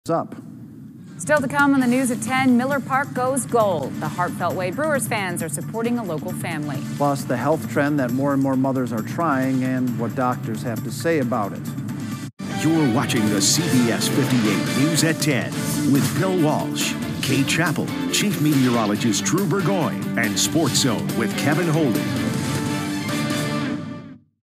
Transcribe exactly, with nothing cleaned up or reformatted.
up. Still to come on the news at ten, Miller Park goes gold. The heartfelt way Brewers fans are supporting a local family. Plus, the health trend that more and more mothers are trying and what doctors have to say about it. You're watching the C B S fifty-eight News at ten with Bill Walsh, Kate Chappell, Chief Meteorologist Drew Burgoyne, and Sports Zone with Kevin Holden.